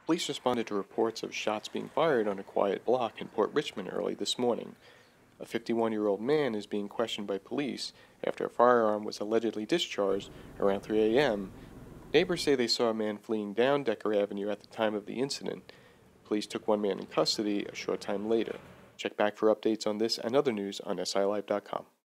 Police responded to reports of shots being fired on a quiet block in Port Richmond early this morning. A 51-year-old man is being questioned by police after a firearm was allegedly discharged around 3 a.m. Neighbors say they saw a man fleeing down Decker Avenue at the time of the incident. Police took one man in custody a short time later. Check back for updates on this and other news on SILive.com.